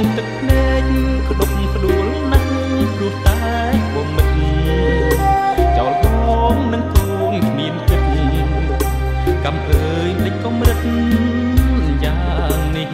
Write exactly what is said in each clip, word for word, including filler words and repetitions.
ទឹកភ្នែកក្តុកក្ដួលណាស់ព្រោះតែបំមិតចោលបងនឹងកូនគ្មានគិតកំអើយមិនកំរិតយ៉ាងនេះ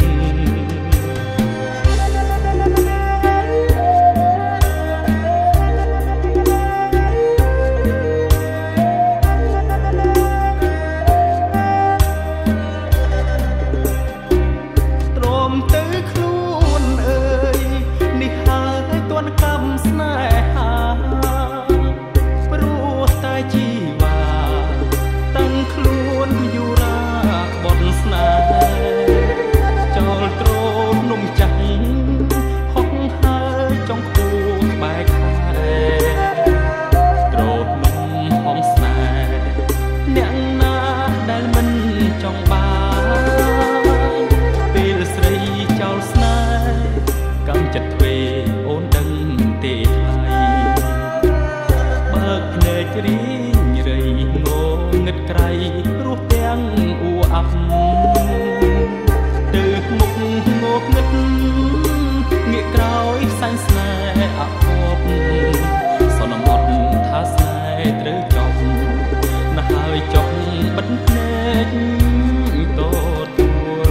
កម្មស្នេហាព្រោះតែជីវ៉ាតាំងខ្លួនយូរ៉ាបនស្នេហ៍ចោលត្រនំចាស់ហុកហើយចង់គូក្បែរខែត្រនំហងស្នេហ៍អ្នកណាដែលមិនចង់បានពេលស្រីចោលស្នេហ៍កម្មចិត្តទ្វេអូនដឹងទេថ្លៃបើកភ្នែករីងរៃងងឹតក្រៃរស់ទាំងអ៊ូអាប់ទៅមុខងងឹតងាកក្រោយសាញ់ស្នេហ៍អភពសន្មត់ថាស្នេហ៍ត្រូវចប់ណាស់ហើយចប់បិទភ្នែកតទួល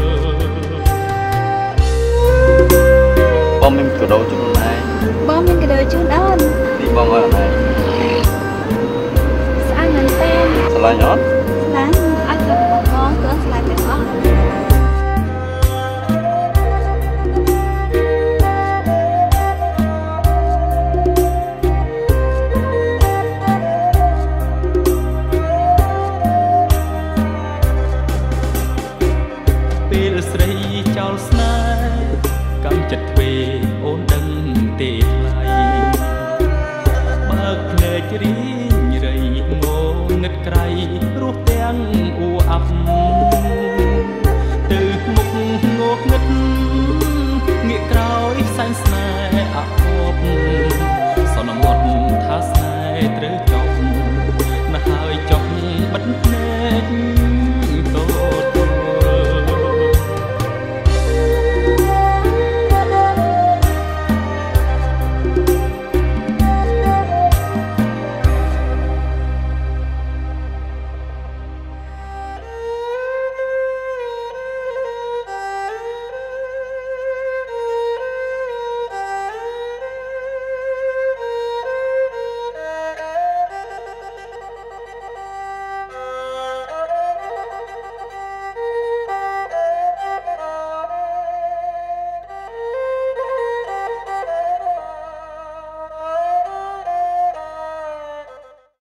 បងមានកាដូជូនឯងបងមានកាដូជូនអូននេះបងអត់ឯងស្អាតមែនទេស្រឡាញ់អត់ស្រឡាញ់អត់ទៅបងបងគឺស្រឡាញ់ទាំងអស់ពេលស្រីចោលស្នេហ៍កម្មចិត្តទ្វេអូនដឹងទេថ្លៃបើកភ្នែករីងរៃងងឹតក្រៃរស់ទាំងអ៊ូអាប់ទៅមុខងងឹត